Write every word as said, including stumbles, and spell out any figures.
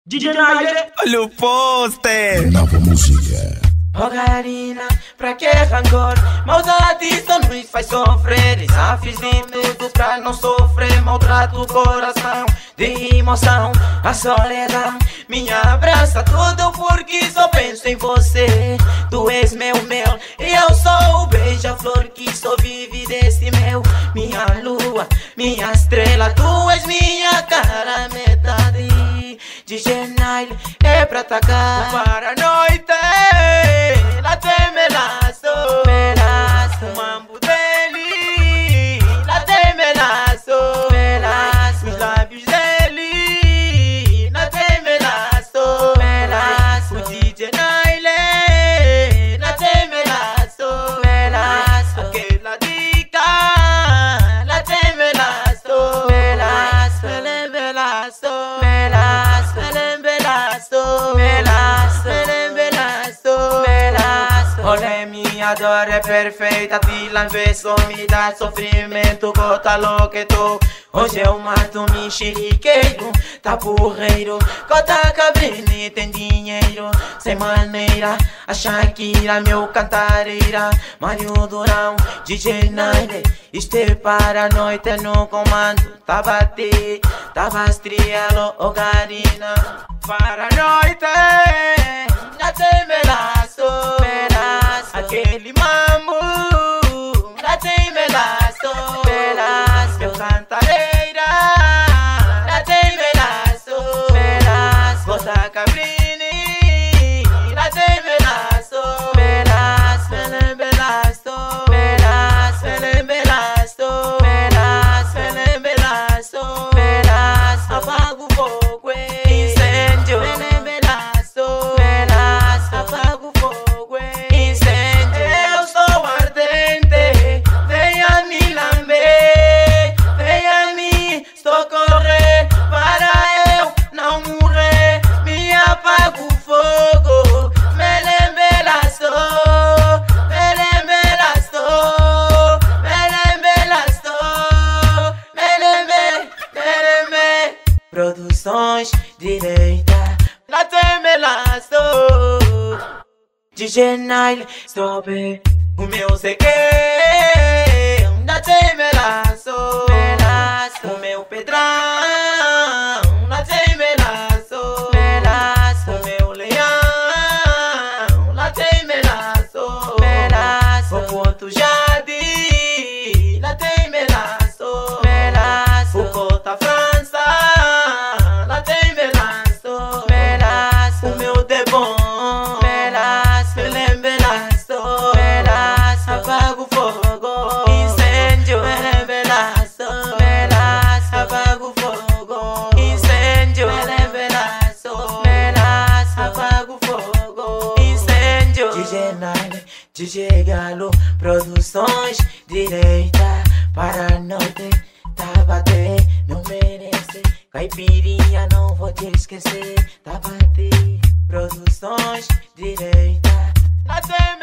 D J Naile, olha o pôster. Nova música. oh Karina, pra que rancor? Maldade só nos faz sofrer. Já fiz de tudo pra não sofrer. Maltrato o coração de emoção. A solidão me abraça tudo porque só penso em você. Tu és meu mel e eu sou o beija-flor que só vive desse mel. Minha lua, minha estrela, tu és minha cara metade. D J Naile é pra atacar para a noite. Lá tem melaço, melaço, mambo dele. Lá tem melaço, melaço, os lábios dele. Lá tem melaço, melaço, o D J Naile. Lá tem melaço, melaço, aquela dica. Lá tem melaço, melaço, ele é melaço, melaço, ele é melaço, melaço, ele é melaço, melaço. Olha, minha dor é perfeita, te lambe, só me dá sofrimento, gota louca tô. Hoje eu mato, me enxeriqueiro, tá porreiro, gota cabrine, tem dinheiro, sem maneira, a Shakira, meu cantareira, Mário Durão, D J Naile, isto é para a noite no comando, tá bater, tá estrela, oh Karina, para a noite, já tem melaço, melaço, aquele mambo, já tem melaço, melaço, meu cantareira, já tem melaço, melaço, gota cabrini, já tem melaço, melaço, ele é melaço, melaço, ele é melaço, melaço, ele é melaço, melaço, apaga o fogo, incêndio, ele é melaço, melaço, apaga o fogo, incêndio, eu sou ardente, venha me lamber, venha me socorrer, para eu não morrer, me apaga o fogo, me lembelaço, me lembelaço, me lembelaço, me lembe, me lembe. Produções direita, lá tem melaço, D J Naile, sobe o meu segredo, lá tem melaço, melaço, o meu pedrão, lá tem melaço, melaço, o meu leão, lá tem melaço, melaço, o Porto Jardim, lá tem melaço, melaço, o Cota França, lá tem melaço, melaço, o meu Debon, melaço, ele é melaço, melaço, apaga o fogo, incêndio, ele é melaço, melaço, apaga o fogo, incêndio, ele é melaço, melaço, apaga o fogo, incêndio. D J Naile, D J Galo, produções direita, para a noite, tá bater, não merece, caipirinha não vou te esquecer, tá bater, produções direita, lá tem